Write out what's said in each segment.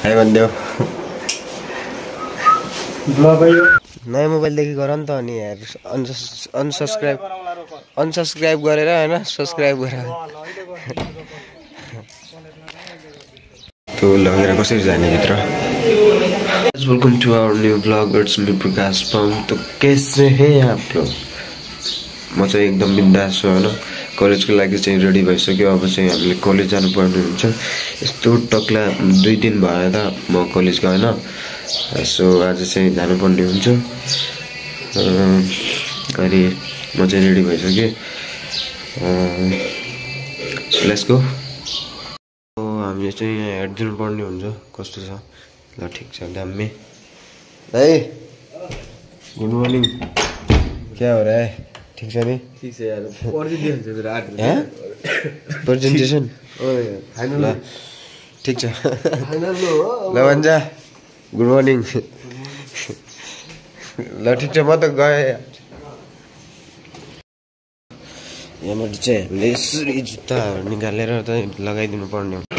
High भनिदेऊ नयाँ मोबाइलदेखि गर नि त अनि यार अनसब्सक्राइब गरेर हैन सब्सक्राइब गरेर तो लगेर कसरी जाने भित्र welcome to our new blog it's me प्रकाशपम तो कैसे हैं आप लोग म चाहिँ एकदम बिन्दास छु हैन कलेजको लागि चाहिँ रेडी भइसक्यो अब चाहिँ हामीले कलेज जानु पर्ने हुन्छ यस्तो टक्ला 2 दिन भयो त म कलेज गएन सो आज चाहिँ जानु पर्ने हुन्छ अनि म चाहिँ रेडी भइसके सो लेट्स गो हामीले चाहिँ यहाँ हेर्दिनु पर्ने हुन्छ कस्तो छ ल ठीक छ दामी है गुड मर्निङ क्या हो रहा है ठीक छ नि ठीक छ यार पर्दिदिन्छ फेरि 8 बजे प्रेजेन्टेसन फाइनल ठीक छ फाइनल हो ल भन्छ गुड मर्निङ ल ठीक छ म त गए यहाँबाट चाहिँ हामीले यसरी जुत्ताहरू निकालेर चाहिँ लगाइदिनु पर्ने हुन्छ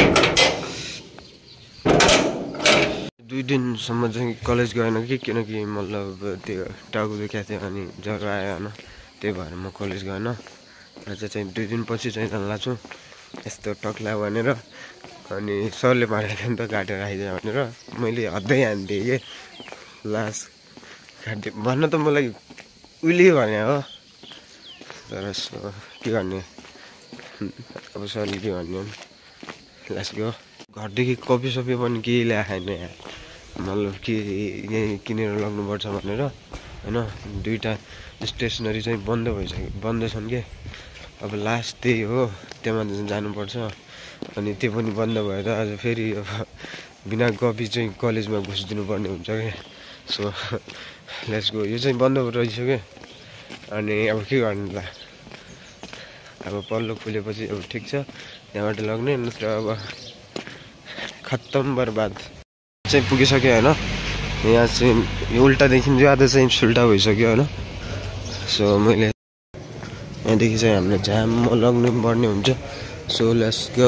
2 दिनसम्म चाहिँ कलेज गएन कि किनकि मतलब त्यो टाउको दुखेको थियो अनि ज्वरो आयो होइन त्यही भएर म कलेज गएन र चाहिँ 2 दिनपछि चाहिँ जान्ला छु यस्तो टक्ला भनेर अनि सरले भनेको थियो नि त काटेर आइदियो भनेर मैले हद्दै हान्थेँ कि लास काट्यो भन्न त मलाई उहिले भने हो तर के गर्ने अब सरले के भन्ने लास गयो घरदेखि कपी सपी पनि केही ल्याएन यहाँ मतलब के यहीँ किनेर लग्नुपर्छ भनेर होइन 2टा स्टेसनरी चाहिँ बन्द भइसक्यो बन्द छन् कि अब लास्ट त्यही हो त्यहाँ जानुपर्छ अनि त्यो पनि बन्द भयो त आज फेरि अब बिना कपी चाहिँ कलेजमा घुसिदिनु पर्ने हुन्छ कि सो लेट्स गो यो चाहिँ बन्द रहेछ कि अनि अब के गर्नु त अब पल्लो खुलेपछि अब ठिक छ त्यहाँबाट लग्ने नत्र अब खत्तम बर्बाद चाहिँ पुगिसक्यो होइन यहाँ चाहिँ यो उल्टा देखिन्थ्यो आज चाहिँ सुल्टा भइसक्यो होइन सो मैले यहाँदेखि चाहिँ हामीले जाम लग्नु पर्ने हुन्छ सो लेट्स गो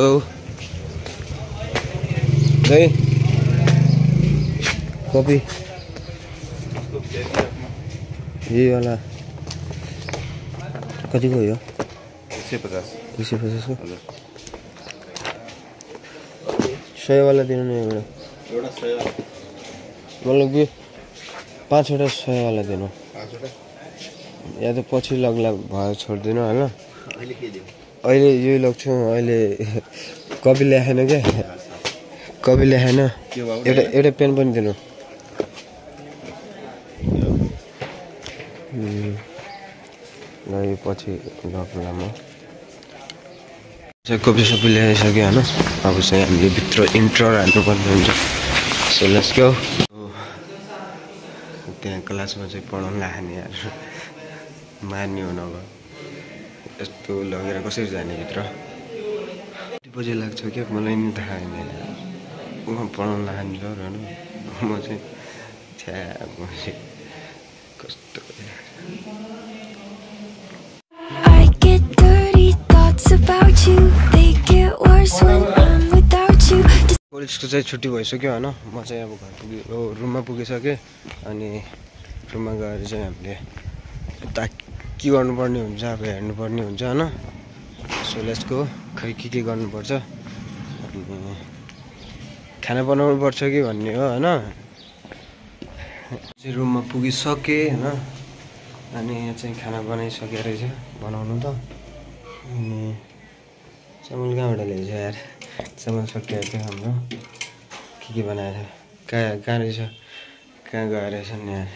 है कपी यही वाला कतिको हो 150 को 100 वाला दिनु न एउटा मतलब कि 5वटा 100 वाला दिनु या त पछि लग्ला भयो छोड्दिनु होइन अहिले यही लग्छु अहिले कपी ल्याएन क्या कपी ल्याएन एउटा पेन पनि दिनु ल यो पछि लग्ला म चाहिँ कपी सपी ल्याइसक्यो होइन अब चाहिँ हामीले भित्र इन्टर हाल्नुपर्ने हुन्छ सो लेट्स गो त्यहाँ क्लासमा चाहिँ पढाउन लाग्ने यार मान्ने हो नभए यस्तो लगेर कसरी जाने भित्र कति बजी लाग्छ क्या मलाई नि थाहा छैन उहाँ पढाउन लाग्ने सर होइन म चाहिँ छ्या कस्तो कलेजको चाहिँ छुट्टी भइसक्यो होइन म चाहिँ अब घर रुममा पुगिसकेँ अनि रुममा गएर चाहिँ हामीले यता के गर्नुपर्ने हुन्छ अब हेर्नुपर्ने हुन्छ होइन सो लेट्स गो खै के गर्नुपर्छ अनि खाना बनाउनु पर्छ कि भन्ने हो होइन चाहिँ रुममा पुगिसकेँ होइन अनि यहाँ चाहिँ खाना बनाइसकेर रहेछ बनाउनु त अनि चामल कहाँबाट ल्याएछ यार चामल सकिएको थियो हाम्रो के बनाएको थियो कहाँ रहेछ कहाँ गएर रहेछ नि यार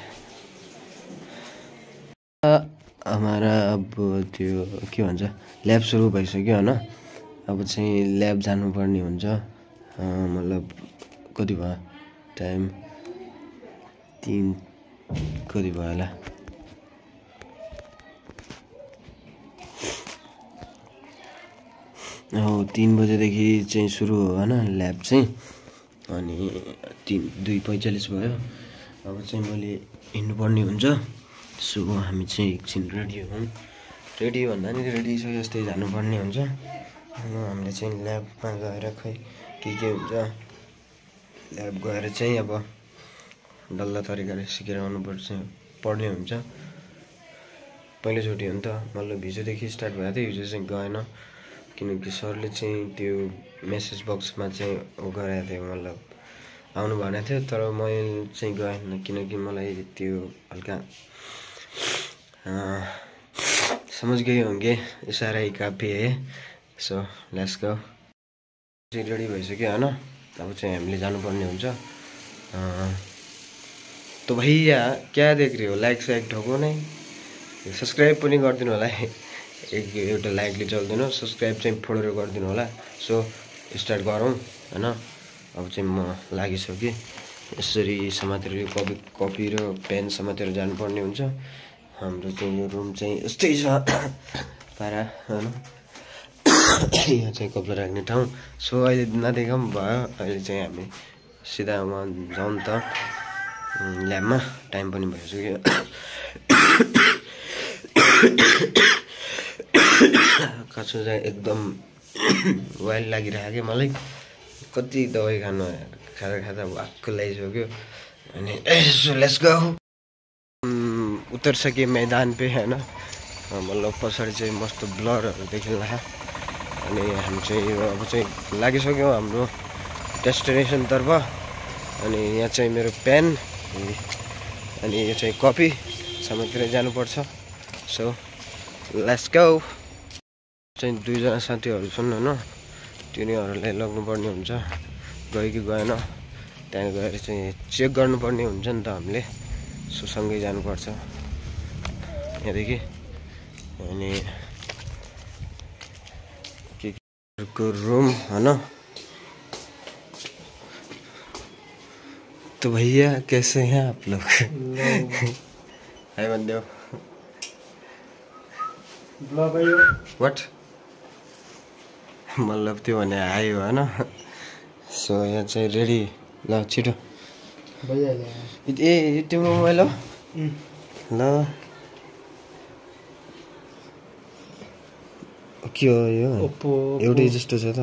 हमारा अब त्यो के भन्छ ल्याब सुरु भइसक्यो होइन अब चाहिँ ल्याब जानुपर्ने हुन्छ मतलब कति भयो टाइम 3 कति भयो होला हो 3 बजेदेखि चाहिँ सुरु हो होइन ल्याब चाहिँ अनि 2:45 भयो अब चाहिँ मैले हिँड्नुपर्ने हुन्छ सो हामी चाहिँ एकछिन रेडी हौँ रेडी भन्दा नि रेडी छ जस्तै जानुपर्ने हुन्छ हामीले चाहिँ ल्याबमा गएर खै के हुन्छ ल्याब गएर चाहिँ अब डल्ला तरिकाले सिकेर आउनुपर्छ पढ्ने हुन्छ। पहिलोचोटि हो नि त, मतलब हिजोदेखि स्टार्ट भएको थियो, हिजो चाहिँ गएन किनकि सरले चाहिँ त्यो मेसेज बक्समा चाहिँ गराएको थियो, मतलब आउनु भनेको थियो, तर मैले चाहिँ गएन किनकि मलाई त्यो हल्का समझ गए होंगे इशारा ही काफी है। So let's go. चाहिँ रेडी भइसक्यो होइन, अब चाहिँ हामीले जानुपर्ने हुन्छ। तो भैया क्या देख रहे हो, लाइक साइक ठोको नै, सब्सक्राइब पनि गरिदिनु होला है, एउटा लाइकले चल्दैन, सब्सक्राइब चाहिँ फोडेर गरिदिनु होला। सो स्टार्ट गरौँ होइन। अब चाहिँ म लागिसकेँ, यसरी समातेर कपी र पेन समातेर जानुपर्ने हुन्छ। हाम्रो चाहिँ यो रुम चाहिँ यस्तै छ पारा होइन, यहाँ चाहिँ कपडा राख्ने ठाउँ। सो अहिले नदेखा पनि भयो, अहिले चाहिँ हामी सिधा वहाँ जाउँ त ल्याबमा, टाइम पनि भइसक्यो। खासो चाहिँ एकदम वाइल्ड लागिरहेको क्या मलाई, कति दबाई खानु खाँदा वाक्क लगाइसक्यो। अनि सो लेट्स गो। उतर सके मैदान पे होइन, मतलब पछाडि चाहिँ मस्त ब्लरहरू देखिँला। अनि हामी चाहिँ अब चाहिँ लागिसक्यौँ हाम्रो डेस्टिनेसनतर्फ। अनि यहाँ चाहिँ मेरो पेन अनि यो चाहिँ कपी समातेर जानुपर्छ। So let's go. चाहिँ दुईजना साथीहरू छन् होइन, तिनीहरूलाई लग्नुपर्ने हुन्छ, गयो कि गएन त्यहाँ गएर चाहिँ चेक गर्नुपर्ने हुन्छ नि त हामीले। सो सँगै जानुपर्छ यहाँदेखि। अनि के रूम होइन। तो भैया कैसे हैं आप लोग, हाय बंदे हो। वाट मतलब त्यो भने आयो होइन। सो यहाँ चाहिँ रेडी, ल छिटो ए त्यो मोबाइल हो ल, के हो यो एउटै जस्तो छ त।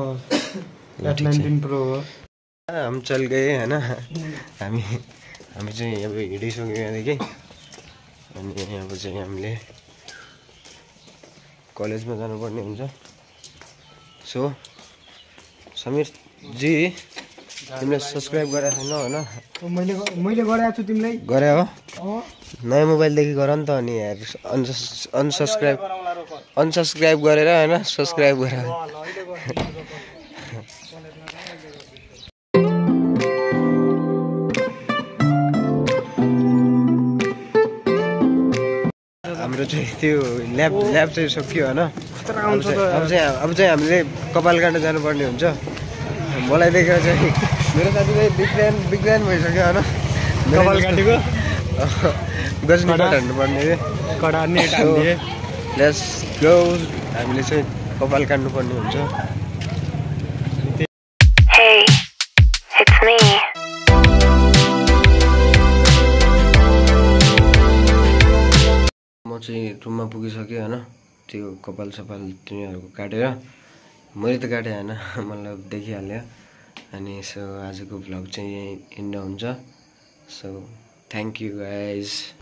हम चल गए होइन, हामी चाहिँ अब हिँडिसक्यौँ यहाँदेखि। अनि अब चाहिँ हामीले कलेजमा जानुपर्ने हुन्छ। सो समीर जी तिमीले सब्सक्राइब गरेको छैन होइन? मैले गरेको छु, तिमीलाई गरे हो? नयाँ मोबाइलदेखि गर नि त। अनि यार अनसब्सक्राइब गरेर होइन, सब्सक्राइब गरेर। हाम्रो चाहिँ त्यो ल्याब चाहिँ सक्यो होइन। अब चाहिँ हामीले कपाल काट्न जानुपर्ने हुन्छ। मलाई देखेर चाहिँ मेरो साथीभाइ बिग्रान भइसक्यो होइन, कपाल काटेको गजनी काट्नुपर्ने। लेट्स गो, हामीले चाहिँ कपाल काट्नुपर्ने हुन्छ। Hey, it's me. म चाहिँ रुममा पुगिसकेँ होइन, त्यो कपाल सपाल तिनीहरूको काटेर, मैले त काटेँ होइन, मतलब देखिहाल्यो। अनि सो आजको भ्लग चाहिँ यही इन्ड हुन्छ। So thank you guys.